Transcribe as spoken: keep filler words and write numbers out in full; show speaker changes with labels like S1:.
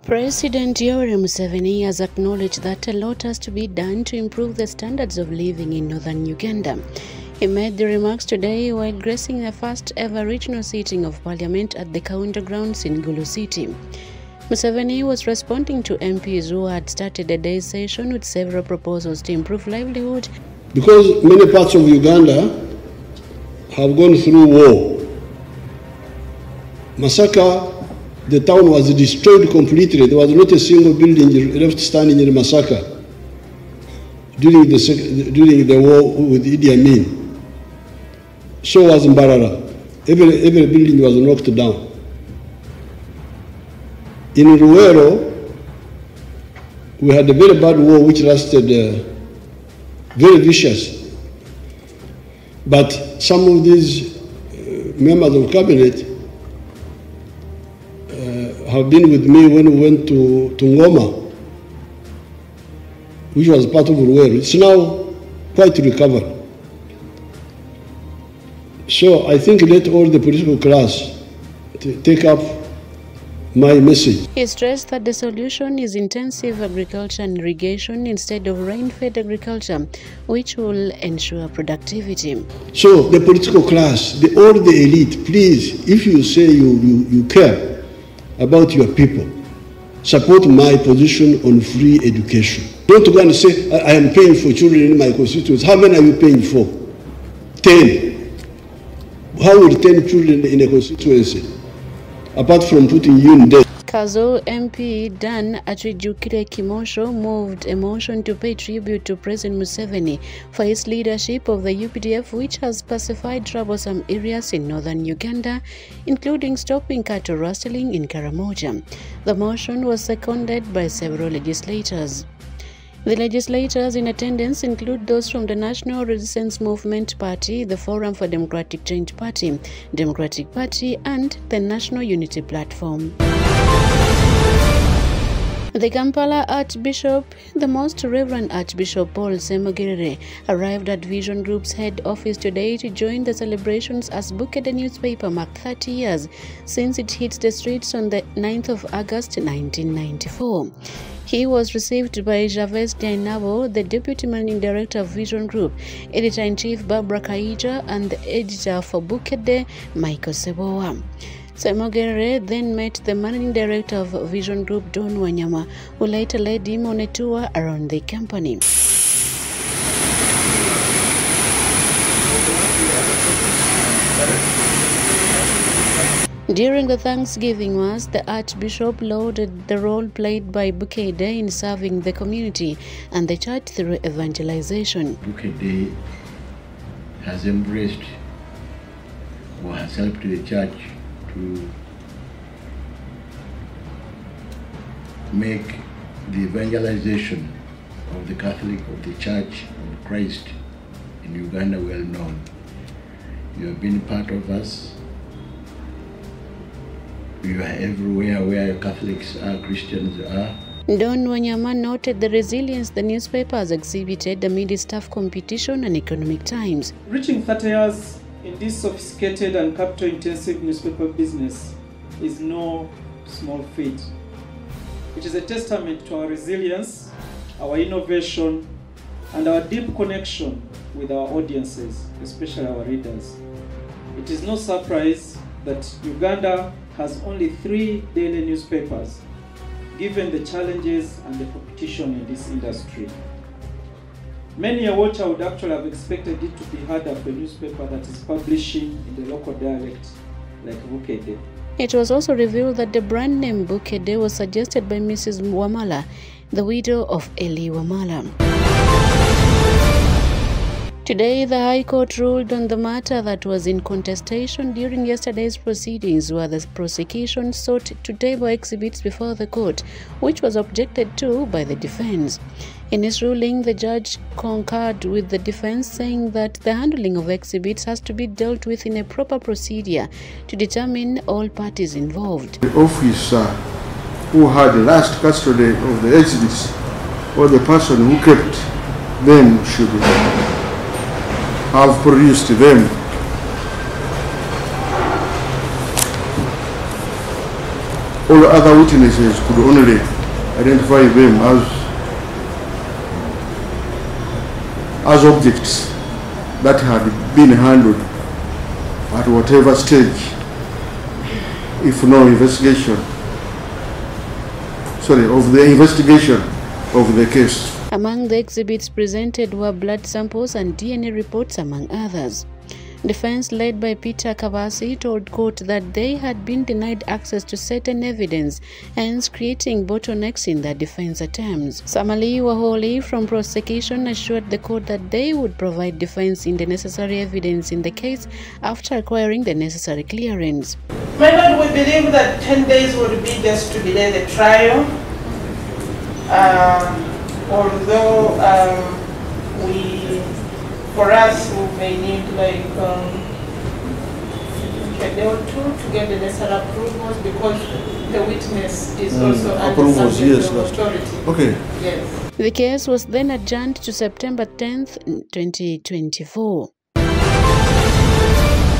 S1: President Yoweri Museveni has acknowledged that a lot has to be done to improve the standards of living in northern Uganda. He made the remarks today while gracing the first ever regional sitting of Parliament at the Kaunda grounds in Gulu City. Museveni was responding to M Ps who had started a day session with several proposals to improve livelihood.
S2: Because many parts of Uganda have gone through war. Masaka, the town was destroyed completely. There was not a single building left standing in Masaka during the, during the war with Idi Amin. So was Mbarara. Every, every building was knocked down. In Ruwero, we had a very bad war which lasted uh, very vicious. But some of these uh, members of cabinet uh, have been with me when we went to, to Ngoma, which was part of Ruwero. It's now quite recovered. So I think let all the political class take up my message.
S1: He stressed that the solution is intensive agriculture and irrigation instead of rain-fed agriculture, which will ensure productivity.
S2: So the political class, the, all the elite, please, if you say you, you, you care about your people, support my position on free education. Don't go and say, I, I am paying for children in my constituency. How many are you paying for? Ten. How would ten children in a constituency? Apart from putting you in debt.
S1: Kazo M P Dan Achijukire Kimosho moved a motion to pay tribute to President Museveni for his leadership of the U P D F, which has pacified troublesome areas in northern Uganda, including stopping cattle rustling in Karamoja. The motion was seconded by several legislators. The legislators in attendance include those from the National Resistance Movement Party, the Forum for Democratic Change Party, Democratic Party, and the National Unity Platform. The Kampala Archbishop, the Most Reverend Archbishop Paul Ssemogerere, arrived at Vision Group's head office today to join the celebrations as Bukedde newspaper marked thirty years since it hit the streets on the ninth of August nineteen ninety-four. He was received by Javez Dainabo, the Deputy Managing Director of Vision Group, Editor-in-Chief Barbara Kaija, and the editor for Bukedde, Michael Sebowa. Ssemogerere then met the Managing Director of Vision Group, Don Wanyama, who later led him on a tour around the company. During the Thanksgiving Mass, the Archbishop lauded the role played by Bukedde in serving the community and the church through evangelization.
S3: Bukedde has embraced or has helped the church to make the evangelization of the Catholic, of the Church of Christ in Uganda well known. You have been part of us. You are everywhere where Catholics are, Christians are.
S1: Don Wanyama noted the resilience the newspaper has exhibited amid its tough competition and economic times.
S4: Reaching thirty years in this sophisticated and capital-intensive newspaper business is no small feat. It is a testament to our resilience, our innovation, and our deep connection with our audiences, especially our readers. It is no surprise that Uganda has only three daily newspapers, given the challenges and the competition in this industry. Many a watcher would actually have expected it to be harder for a newspaper that is publishing in the local dialect like Bukedde.
S1: It was also revealed that the brand name Bukedde was suggested by Missus Wamala, the widow of Eli Wamala. Today, the High Court ruled on the matter that was in contestation during yesterday's proceedings, where the prosecution sought to table exhibits before the court, which was objected to by the defense. In his ruling, the judge concurred with the defense, saying that the handling of exhibits has to be dealt with in a proper procedure to determine all parties involved.
S5: The officer who had last custody of the exhibits, or the person who kept them, should have produced them. all other witnesses could only identify them as, as objects that had been handled at whatever stage, if no investigation, sorry, of the investigation of the case.
S1: Among the exhibits presented were blood samples and D N A reports, among others. Defense led by Peter Kavasi told court that they had been denied access to certain evidence, hence creating bottlenecks in their defense attempts. Samali Waholi from prosecution assured the court that they would provide defense in the necessary evidence in the case after acquiring the necessary clearance.
S6: My Lord, we believe that ten days would be just to delay the trial. Uh, although um, we For us, we may need like um, a day or two to get the necessary approvals because the witness is mm, also under subject of authority.
S5: Okay.
S6: Yes.
S1: The case was then adjourned to September tenth, twenty twenty-four.